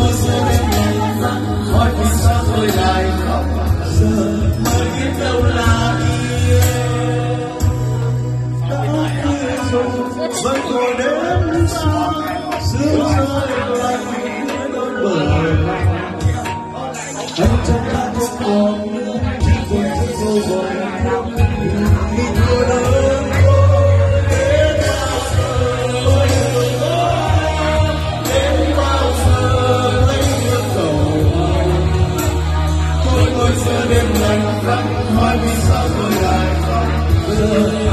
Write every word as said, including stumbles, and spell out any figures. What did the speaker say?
ngồi giữa đêm lạnh hỏi vì sao tôi lại khóc giờ mới biết đâu là yêu. Đã khuya rồi vẫn còn đến sao sương rơi lạnh bờ lạnh anh chẳng đã không còn nữa chỉ còn thấy vô vọng khi thua đớn đến bao giờ đến bao giờ lấy yêu cầu tôi ngồi giữa đêm lạnh vắng hỏi vì sao tôi lại khóc giờ